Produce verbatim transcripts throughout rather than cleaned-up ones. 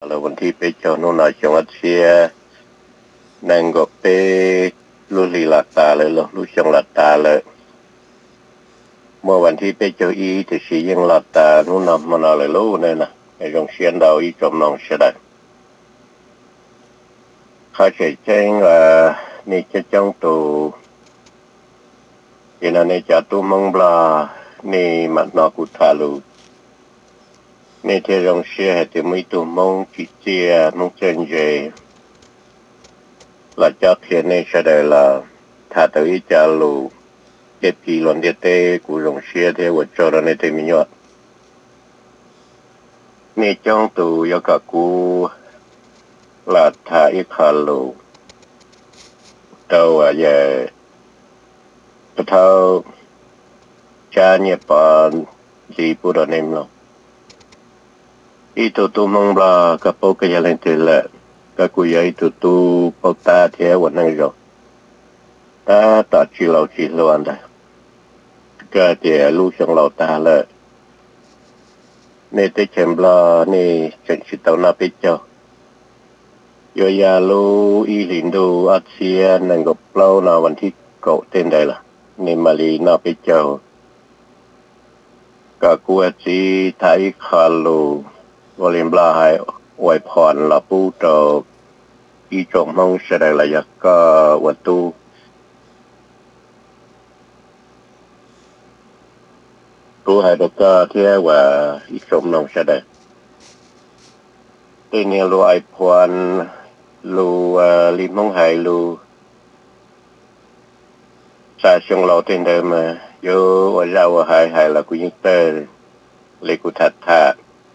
là vấn thi bây giờ nó nói trong ắt xe nàng có bê lưu lì là ta lại lo lưu trong là ta lại mà vấn thi bây giờ ý thì sử dụng là ta nó nằm mà nó lại lâu này nè cái trong xuyên đầu ý trong nòng sẽ đây khai chạy tranh là này cho trong tù thì là này cho tù mong là này mặt nó cũng thả lụ nên thế trong xe thì mấy tụ mong chỉ chia mong chân dễ là cho khi này sẽ đây là thả tới trả lụ cái kỳ luận địa tế của trong xe thì tôi cho ra này thì mình nhớ nên trong tụ có cả cú là thả ít khả lụ đâu à giờ tôi thao cha nhật bản gì bữa đó nem lòng itu tu mong là cái bộ cái lên từ lệ cái cụ ấy tu tu bộ ta theo vấn đề rồi ta ta chỉ lâu chỉ lâu anh đây cái thì lưu trong lâu ta lệ nên tới chém là nên chuyện chỉ tao na biết cho rồi ya lưu y lính đồ ASEAN nên gặp lâu nàoวันที่cậu tên đây là nên mà lý na biết cho cái cụ ấy thấy khá lâuว่าเรียนบลาให้อวยพรเราพูดต่ออีจงมองเสด็จระยะก็วัตถุรู้ให้เราก็เที่ยวว่าอีจงมองเสด็จที่นี่รู้อวยพรรู้ลิมองให้รู้สายชงเราเต็มเดิมมาโย่ว่าเราให้ให้เรากุยิงเตอร์เลกุทัดทา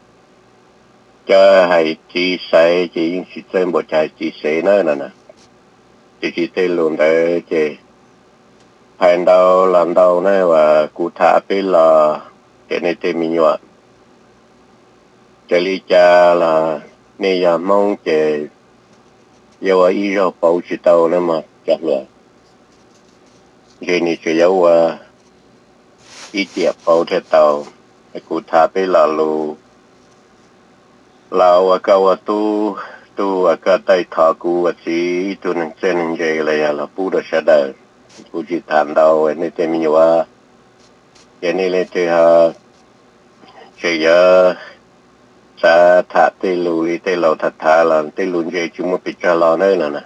cho hay chỉ sai chỉ chỉ trên bộ trái chỉ sai nữa nè nè chỉ chỉ tên luôn đấy chỉ hành đầu làm đầu này và cụ thể bây là cái này tên mình nhọ cái lý cha là này giờ mong chỉ yêu ý rồi bảo chỉ tàu nữa mà chặt rồi cái này chỉ yêu ý tiệp bảo theo tàu cụ thể bây là lu lao ở câu tu tu ở cái tay thọ cụ ở chỉ tu nên trên vậy là là bù được sẽ đời bù chỉ thản đầu nên thế mình nói cái này là thì ha chỉ giờ sa thả tê lùi tê lầu thật thả là tê lùi vậy chúng mình bị cho lo nữa nè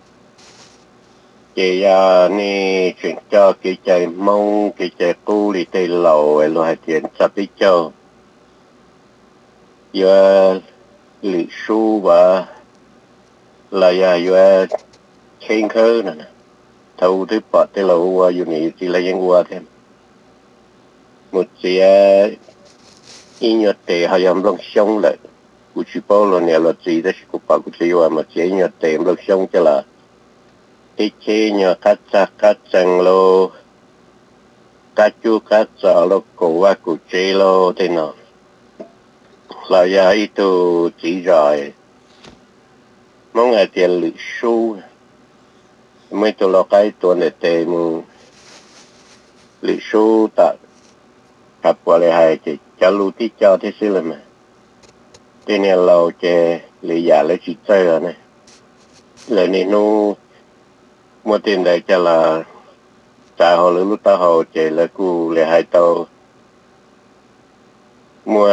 chỉ giờ này chuyện cho cái chạy mông cái chạy cu đi tê lầu rồi hai tiền sắp đi cho giờ lịch sử và là giờ giờ trên khơi nè thâu tới bọt tới lâu qua dù này chỉ là những qua thêm một chỉ ý nhật tệ hay làm lòng sông lại của chú bảo là nhà là gì đó của bà của chị mà chỉ nhật tệ lòng sông cho là cái chế nhà cắt chặt cắt chăng lô cắt chu cắt chả lô cổ và cổ chế lô thế nào là giờ itu chỉ rồi mong là tiền lịch sử mấy tôi lo cái tuần này tiền lịch sử ta học qua lại hay chỉ cho lưu tí cho thế xí là mà thế này lâu chơi lý giả lấy chỉ chơi rồi này lời này nó mua tiền đây cho là trả họ lúc ta họ chơi là cu lại hai tàu mua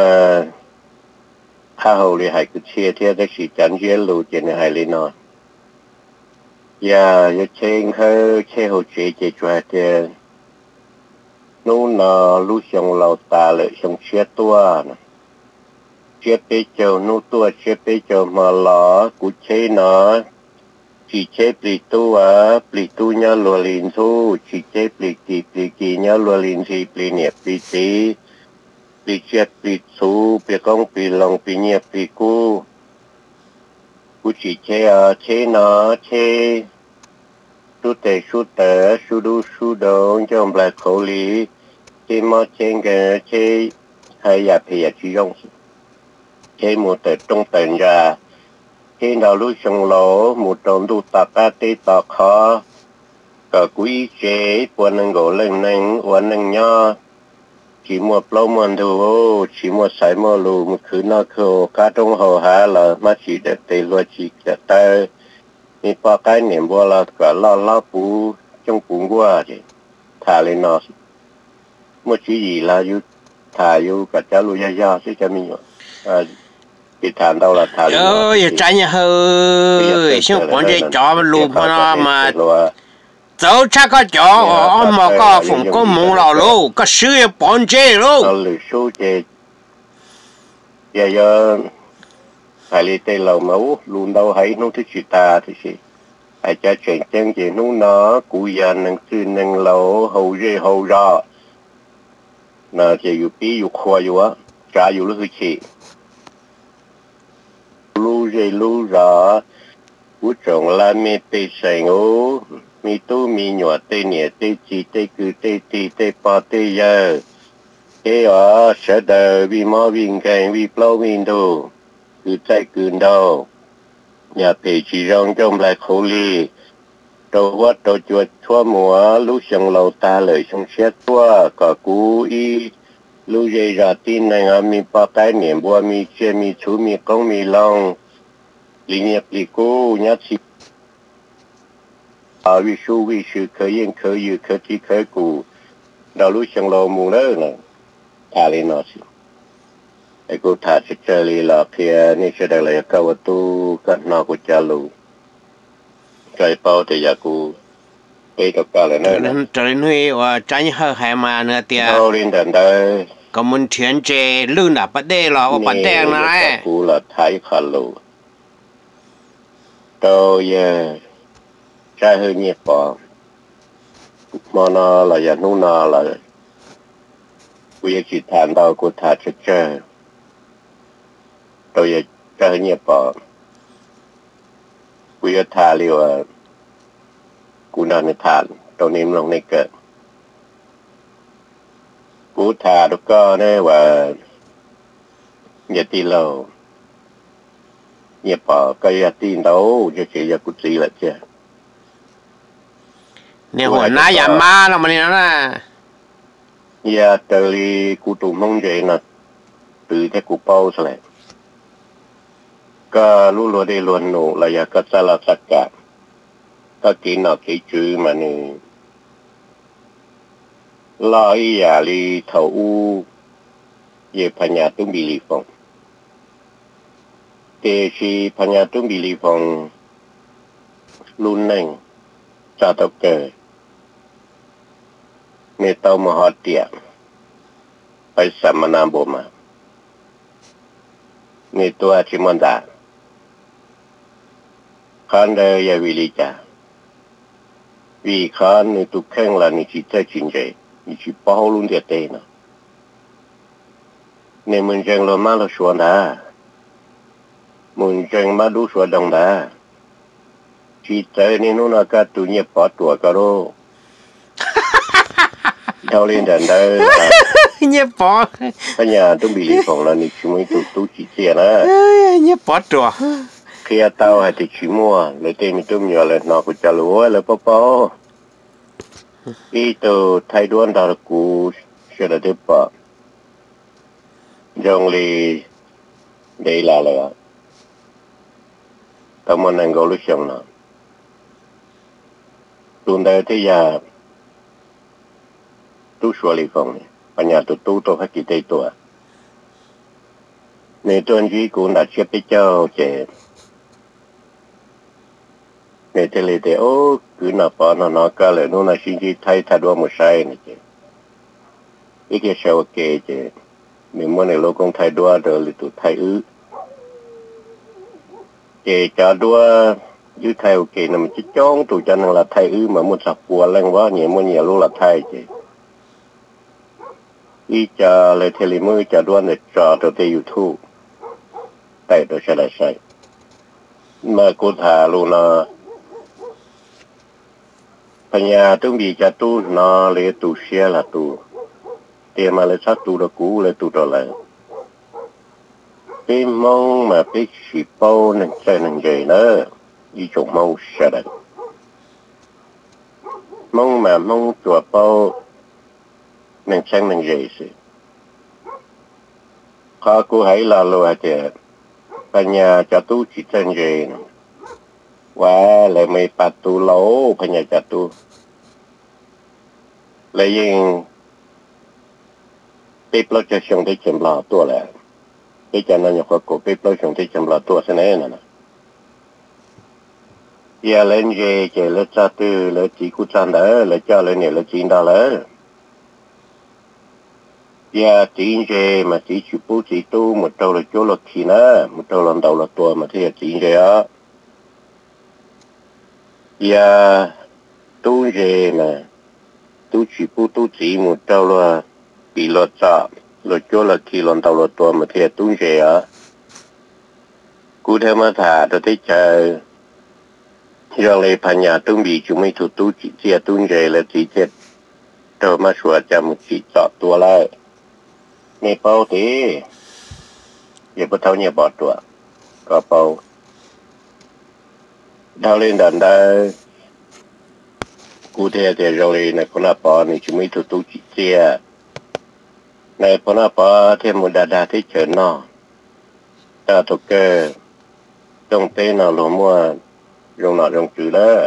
hầu thì hay cứ chia theo cái sự chán dễ lưu trên này hay lên nó, giờ giờ trên hơi trên hồ chế chế cho thì nó nó lưu xong lâu ta lại xong chia tua, chia bê châu nó tua chia bê châu mà lỏ cú chế nó chỉ chế bì tua bì tu nhá lùa liền thu chỉ chế bì kỳ bì kỳ nhá lùa liền thì bì nhẹ bì tí bị chết bị xú bị công bị lòng bị nhiệt bị cu cu chỉ chế à chế nó chế su tê su tê su đu su đô trong bài khẩu lý chế mà chế cái chế hay là phải chỉ dùng chế một tờ trong tận ra chế nào lúc xong lỗ một trong đủ tập ba tê tập khó cả quý chế buồn năng gỗ lên năng buồn năng nhá chỉ mua plau mòn đồ chỉ mua sải mua lù một khứ nó khô cá trong hồ há là mà chỉ để tây lo chỉ để tay mi pa cái niệm bùa là cả lo lo bù trong bùn qua chứ thả lên nó một chỉ gì là yêu thả yêu cả cha lu ya ya sẽ cho mình à bị thả đâu là thả lên nó ơi trái nhà hơi xong bọn đây chó lù mà mà dẫu chắc có chó mà có phụng có mông lò lô có sữa bọn chê lô nó lười số chê giờ giờ phải đi tây lầu máu luôn đâu hay nó thích chuyện ta thì gì ai cha chuyện chân gì nó nó cụ già năng sư năng lầu hầu dê hầu ra là chỉอยู่ปีอยู่ครัวอยู่อะจ่าอยู่รู้สิรู้เจรู้ราผู้จงละมีเตใส่งูมีตู้มีหนวดเตเนี่ยเตจีเตคือเตตีเตปาเตยาเออเสดวิมาวิงแกงวิปลาวินดูคือใจคืนดาวอย่าเพจีรองจมลายโคลีตัววัดตัวจวดทั่วหมัวลูกช่างเราตาเลยช่างเช็ดตัวก็กูอีลูกเยราตีนในงามีปากไก่เหนียบัวมีเชมีชูมีกงมีลองลิเนียปลีกูยัดสิอาวิชูวิชูเคยยังเคยอยู่เคยที่เคยกูเราลูกช่างเรามูเลอร์น่ะทาเลนอสิไอ้กูถาจะเจอลีหลอกเพียนี่จะได้เลยก็ว่าตู้กันนอกูจะรู้ใจเป้าแต่อยากกูไปกับกันเลยเนอะ trời nuôi và trái hơi hay mà nữa tiệt đâu lên đàn đây có muốn chuyển chế lươn là bắt đê là bắt đen này กูlà thái khả lù tôi trái hơi nhẹ bỏ mà nó là nhà nu nó làกูอยากจิตทานเรากูถาจะเจอtôiอยากtrái hơi nhẹ bỏกูอยากทาเรียวกูนอนในฐานตัวนี้มันลงในเกิดกูทาทุกก็ได้ว่าอย่าตีเราอย่าปอก็อย่าตีเราจะเสียอย่ากูตีละเจ้าเนี่ยหัวหน้าอย่ามาเรามาเนี่ยนะอย่าเตลีกูตุ่มมงเจนะตื่นแต่กูเป้าซะแหละก็รู้รัวได้ลวนหนูระยะก็สลับสักกะก็กินเอาขี้จื้อมานี่ลอยอย่าลีเท่าอูเย่พญาตุ้มบิลีฟงเตชีพญาตุ้มบิลีฟงรุ่นหนึ่งจะต้องเกิดเมตามหาเตียไปสัมมนาบ่มาเมตัวชิมันดาคันเดยาวิลิจาวิคันนี่ตุกแข่งละนี่จิตใจจริงใจนี่จิป้าลุนเดียเตนะเนี่ยมันจังเรามาเราชวนดามันจังมาดูชวนดังดาจิตใจนี่นู่นอากาศตัวเนี่ยปอตัวก็รู้เท่าเล่นดันได้เนี่ยปอปัญญาต้องบีลีของเรานี่ชิไม่ตุตุจิตเสียนะเนี่ยปอตัวเคลียเตาให้ติดชิมัวเลยเต็มตุ้มอยู่เลยนอกุจะรู้เลยป๊อปอีตัวไทยด้วนดาร์กูเชื่อได้ปะจงลีเดลาเลยแต่มันนั่งกอลุชงนะตุนได้ที่ยาตู้ชัวลีฟงเนี่ยปัญญาตัวตู้ตัวให้กิจตัวในตัวนี้กูนัดเชื่อไปเจ้าเจในทะเลเดโอคือหน้าปอนหน้าก็เลยนู่นน่ะสิ่งที่ไทยทัดว่าไม่ใช่เนี่ยเจอีกอย่างว่าเกเจมีมันในโลกของไทยด้วยเดินหรือตัวไทยอื้อเจจะด้วยยืดไทยโอเคนะมันจะจ้องตัวจันทร์ละไทยอื้อมามุดสับปัวแรงว่าเนี่ยมันเนี่ยรู้ละไทยเจอีจะเลยเทเลมือจะด้วยเนี่ยจอตัวที่ยูทูบแต่ตัวใช่ได้ใช่เมื่อกูถ่ายรูปนะปัญญาต้องมีจะตู้นอเลยตู้เชียละตู้เตรียมมาเลยสักตู้ละกูเลยตู้ตัวเลยเป็นมองมาเป็นสีเป้าหนึ่งใจหนึ่งใจเนอะอีจงมองเสด็จมองมามองตัวเป้าหนึ่งใจหนึ่งใจสิ khó cô hãy là lùa thì bây giờ cho tôi chỉ chân gì và lại mấy bắt tu lâu bây giờ cho tôi lấy những bếp lót cho xong để chăm lo tua lại cái cho nên có cổ bếp lót xong để chăm lo tua thế này nè giờ lên về chỉ lấy cho tôi lấy chỉ cút chân đó lấy cho lấy này lấy chín đó lấy giờ chín về mà chỉ chụp bút chỉ tu một trâu là chỗ là khí nữa một trâu lần đầu là tua mà thì chín về á giờ tu về mà tu chụp bút tu chỉ một trâu là bị lọt ra lọt chỗ là khí lần đầu là tua mà thì tu về á cụ thể mà thà tôi thấy chờ giờ lấy phần nhà tôi bị chúng mình thủ tu chỉ chia tu về là chỉ chết tôi mà sửa cho một chỉ chọn tua lại này bao thì giờ bắt đầu nhà bỏ tua có bao đào lên đàn đây cụ thể thì rồi này con nào bỏ này chúng mình thủ tu chỉ chia này con nào bỏ thêm một đà đà thế chở nó ta thuộc cơ trong tên nào lo mua dùng nào dùng chữ đó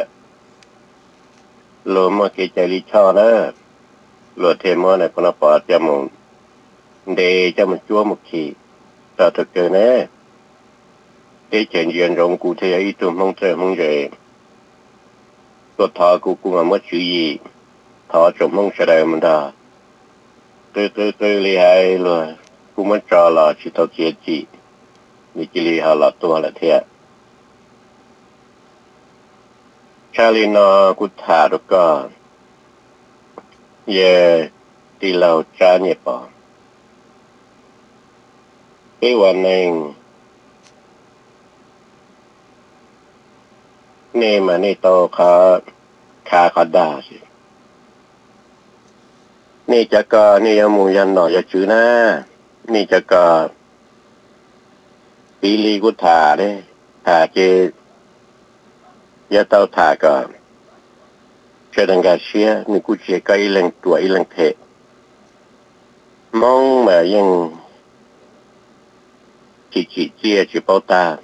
lo mua cái trái lý cho đó lo thêm mua này con nào bỏ cho một để cho mình chúa một kỳ ta thực cơ nè để chuyện chuyện dùng cụ thể ý tưởng mong chờ mong về có thọ cụ cũng là mất chữ gì thọ trong mong sẽ đây mình ta từ từ từ li hai rồi cũng mất trò là chỉ thọ chia chỉ như chỉ li hai là tua là thế Charlie nó cũng thả được cả về đi lâu cha nhẹ bỏ cáiวันนึงนี่มานี่โตเขาขาเขาด่าสินี่จะก็นี่ยังมูยันหน่อยจะชื่อนะนี่จะก็ปีลีกุถาเด้ถาเจยาเต้าถาก็เชื่อดังกาเชียนี่กูเชียก็อีหลังตัวอีหลังเทมองมายังchỉ chỉ chia chỉ bao ta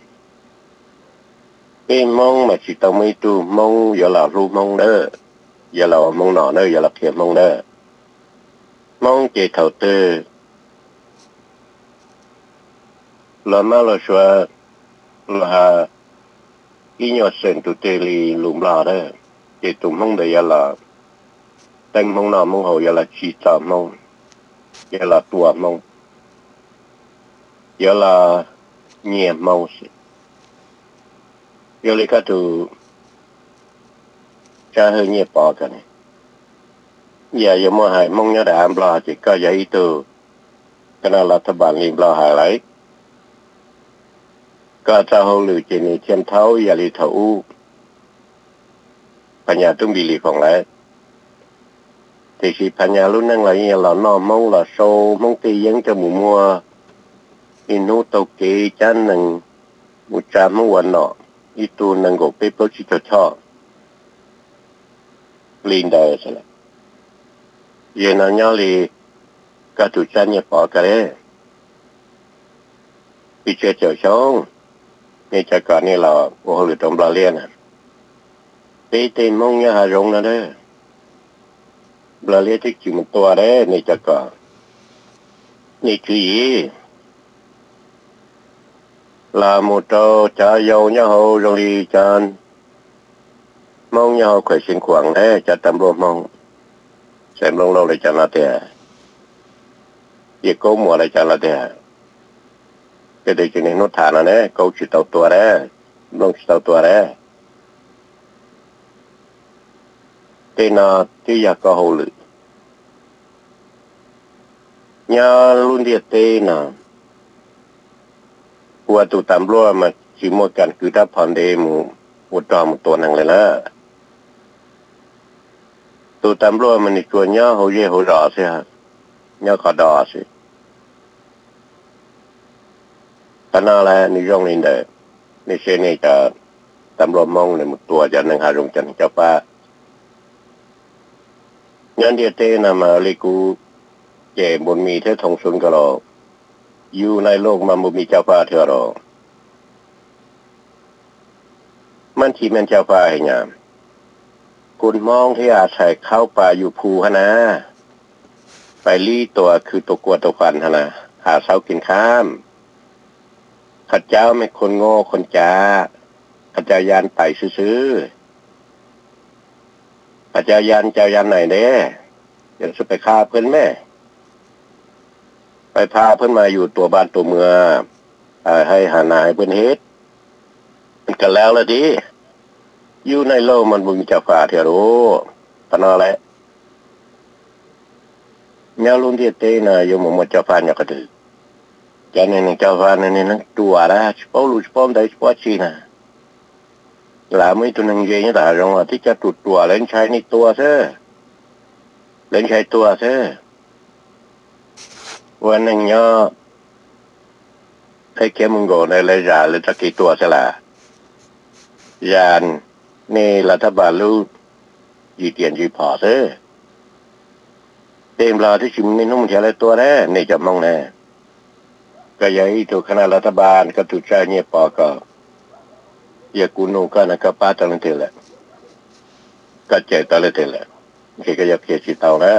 cái mong mà chỉ tao mới tu mong giờ là ru mong đó giờ là mong nọ nữa giờ là thiệt mong đó mong chỉ thầu tư là mà là xóa là cái nhỏ sen tụi tê li lùm la đó chỉ tụi mong đây giờ là tên mong nọ mong hậu giờ là chỉ tao mong giờ là tua mong giờ là nhẹ màu xí giờ lấy cái từ cha hơi nhẹ bỏ cái này giờ giờ mua hải mong nhớ đã lo chỉ có giấy từ cái nào là thằng bạn liền lo hải lấy có cha hậu lử chỉ này chân tháo giờ đi thấu phần nhà tôi bị lì phòng lại thì khi phần nhà lúc năng là như là nó mong là sâu mong tì dẫn cho mùa mua in nô tàu kế chán nằng một trăm mộtวันnọ ít tu nằng gộp bếp bớt chỉ cho cho linh đời sẽ là giờ nó nhau thì cả tụi chán nhập bỏ cái đấy bị chơi chơi xong nghe chơi cả này là ô lửa trong bờ liên à tê tên mong nhá hà rong nữa đấy bờ liên thì chỉ một tua đấy nghe chơi cả nghe chữ gì là một trâu cha dâu nhá hậu rồi đi chan mong nhá hậu khỏe sinh khoáng đấy cha tầm luôn mong xem lâu lâu lại cha là thế việc câu mùa lại cha là thế cái đấy chỉ nên nó thả nó đấy câu chỉ tàu tua đấy lông chỉ tàu tua đấy thế nào thì giờ có hậu lự nhà luôn địa tê nàoว่าตัวตำรวจมาชิมกันคือถ้าผ่อนเดมูวัดจอมตัวนั่งเลยนะตัวตำรวจมันอีกตัวเนี้ยเขาเย่เขาด่าสิฮะเนี้ยเขาด่าสิขณะแรกนี่ย่องลินเดอร์นี่เช่นนี่จะตำรวจมองเลยหมดตัวจะนั่งหารงจันเจ้าป้างั้นเดียเต้นะมาเลยกูเย่บนมีเท่ทองซุนก็รออยู่ในโลกมันบ่มีเจ้าฟ้าเท่าหรอกมันที่มันเจ้าฟ้าให้หยังคุณมองที่อาศัยเข้าป่าอยู่ภูหนะไปลี่ตัวคือตัวกลัวตัวฟันหนะหาเช้ากินข้ามข้าเจ้าไม่คนโง่คนจ้าข้าเจ้ายานไปซื้อข้าเจ้ายานเจ้ายานไหนเด้เดี๋ยวจะไปฆ่าเพื่อนแม่ไปพาเพื่อนมาอยู่ตัวบ้านตัวเมืองให้หานายเพื่อนเฮ็ดมันกันแล้วละดิอยู่ในโลกมันบ่มีเจ้าฟ้าเท่ารู้ปะนอแหละญาลุนที่เตนะอยู่หมู่เจ้าฟ้าเนี่ยก็ถือจานนี้เจ้าฟ้านั่นนี่นั่นตัวละสปอลูสปอมได้สปอชีนะหลาไม่ตัวนึงเยนี่แต่รงว่าที่จะตุดตัวเล่นใช้ในตัวซะเล่นใช้ตัวซะวันนึงเนาะให้แกมึงโกในเลยยาเลยตะกี้ตัวซะละยานนี่รัฐบาลรู้ยีเตียนยีพอซะเต็มรอที่ชิมนี่นุ่มเท่าไรตัวแน่นี่จะมองแน่ก็ยังอีตัวคณะรัฐบาลก็ถูกใจเนี่ยปอก็อย่ากูนูก็นะก็ป้าตะลึงเทแหละก็เจตะลึงเทแหละที่ก็อยากเพียชิตเอานะ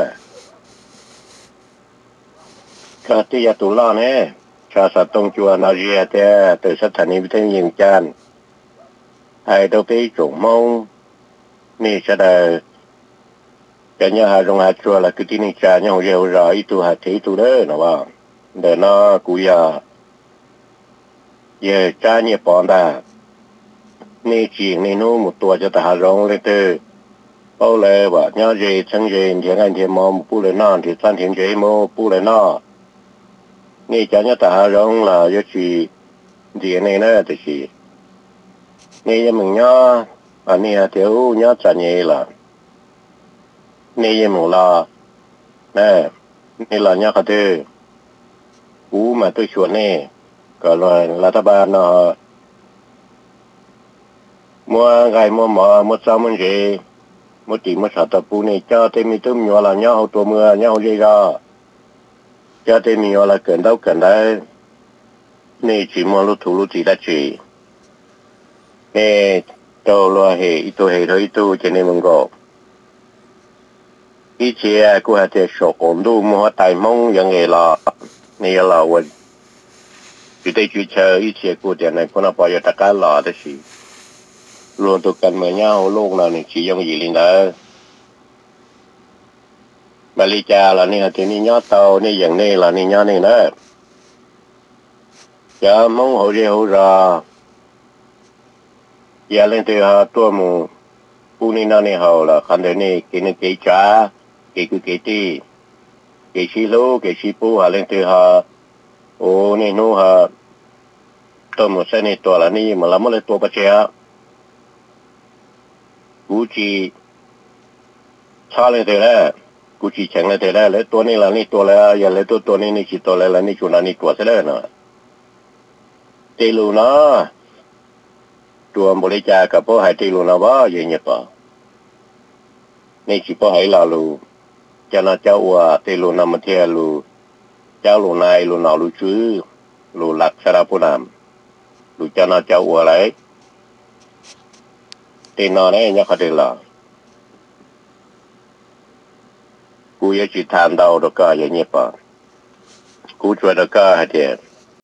ก็ที่ยาตุล่าเนี่ยชาสัตตงจัวนาเจียแต่แต่สถานีวิทยุยิงจานไอ้ตัวไปจงมองนี่จะได้cái nhà hàng trong hàng chùa là cái tin cha nhau nhiều rồi tu hạt thế tu đấy nó bảo để nó cúi giờ giờ cha nhẹ bọn ta nên chỉ nên nó một tuổi cho ta rong lên từ bao lệ bảo nhau gì chẳng gì thì anh thì mò một bữa non thì san thì gì mò bữa no nên cha nhẹ ta rong là do chỉ gì này nữa thì chỉ nên mình nhớ anh này thiếu nhớ cha nhẹ làนี่ยังมูลาแม่นี่เราเนี่ยเขาเจอกูมาตัวชวนนี่ก็เลยรัฐบาลเนาะมัวไงมัวหมอมัวซ้ำมันเจมัวตีมัวสาตปูนี่เจ้าเต็มมีตุ้มอยู่ละเนี่ยเอาตัวเมือเนี่ยเอาเยอะเจ้าเต็มมีอยู่ละเกินเท่าเกินได้นี่จีมัวรู้ถูรู้จีได้จีนี่ตัวรัวเหอีตัวเหตัวอีตัวจะนี่มึงก็以前我还在小广东摸大梦样的啦，你要啦我绝对追求以前我在那可能把要大家拉的是，论到跟么样弄了你只用一零的，มาลีจาละนี่ทีนี้ย้อนเตานี่อย่างนี้ละนี่ย้อนนี่นะจะมองหัวเรียวราอย่าเล่นตัวหาตัวมูผู้นี่นั่นนี่เขาละคันเดียวนี่กินกินจ้ากินกินตีกินชิโลกินชิปูหาเล่นตัวหาโอ้นี่นู้หาตัวมูเส้นนี่ตัวละนี่มันละมันเลยตัวปัจเจกกูจีชาเล่นตัวแล้วกูจีแข็งเลยแต่แล้วแล้วตัวนี้ละนี่ตัวแล้วอย่าเลยตัวตัวนี้นี่จีตัวแล้วละนี่จุนันนี่ตัวเสร็จแล้วนะเตลูนะตัวบริจาคกับพ่อให้เตลูนะว่าอย่างเงี้ยป่ะนี่จีพ่อให้เราลูจะน่าเจ้าว่าเตลูนะมันเที่ยวลูเจ้าลูนายลูนาลูชื่อลูหลักสารพุนามลูจะน่าเจ้าว่าอะไรเตนอนเนี่ยเนี่ยเขาเตล่ากูยังจิตทานดาวดอกก็อย่างเงี้ยป่ะกูช่วยดอกก็ให้เดีย